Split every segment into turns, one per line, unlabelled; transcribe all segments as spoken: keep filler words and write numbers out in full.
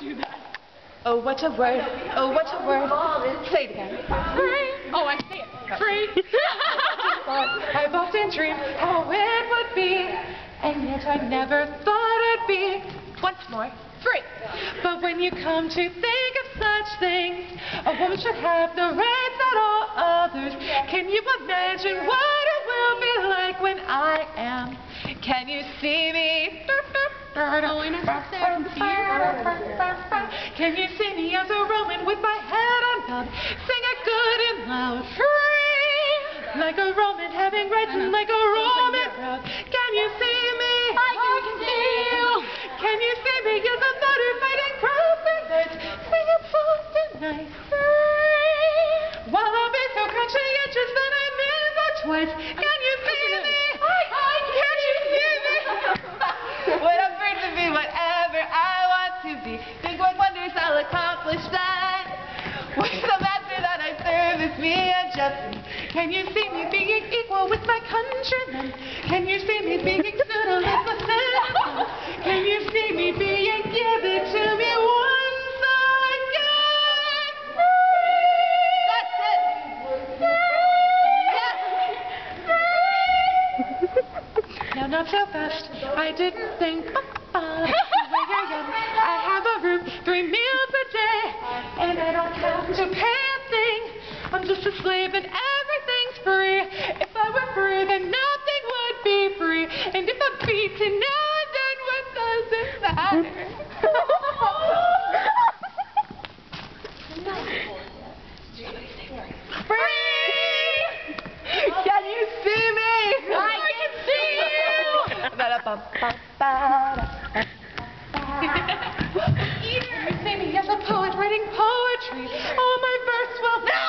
do that.
Oh, what a word. Oh, what a word. Say it again.
Free. Oh, I say it. Free.
I've often dreamed how it would be, and yet I never thought it'd be. Once more. Free. But when you come to think of such things, a woman should have the rights that all others. Can you imagine what it will be like when I am? Can you see me? Can you see me as a Roman with my head undone? Sing it good and loud. Free! Like a Roman having rights and like a Roman proud. Can you see me?
I can see you.
Can you see me as a martyr fighting crossing knights? Sing it soft and nice. Free! While I'll be so conscientious that I miss out twice. Can you see me? I can you see me? What I'm free to be, whatever I want to be. Think what wonders I'll accomplish that. With the master that I serve is me and just me. Can you see me being equal with my countrymen? Can you see me being Psudolus the citizen? Can you see me being given to me once again? Free! That's it! Yes! Now not so fast, I didn't think. Uh, I have a room, three meals a day, and I don't have to pay a thing. I'm just a slave and everything's free. If I were free, then nothing would be free. And if I'm beaten now, then what does it matter? Free! Can you see me?
I can see you.
You see me as a poet writing poetry. Oh, my verse will... No!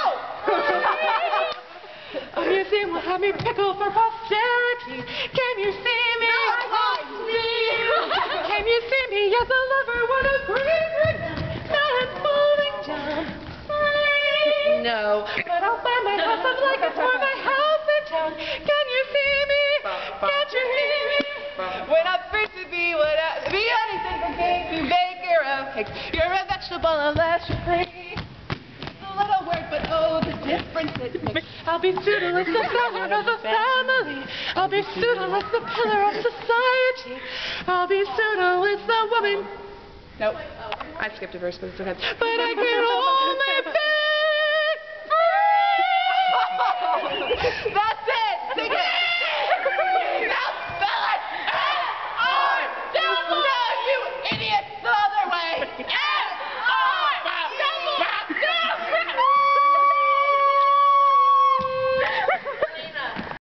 Oh, you see, will have me pickle for posterity. Can you see me?
No, I see you.
Can you see me as a lover? What a great rhythm. Now I'm falling down. No. But I'll buy my house of like it's for my house in town. Can you see me? Can't you hear me? When I'm free to be what I... Be anything from cake to baker of cakes. You're a vegetable unless you're free. It's a little word, but oh, the difference it makes. I'll be Psudolus, the founder of a family. I'll be Psudolus, the pillar of society. I'll be Psudolus, the woman. Nope. I skipped a verse, but it's okay. But I can only be free.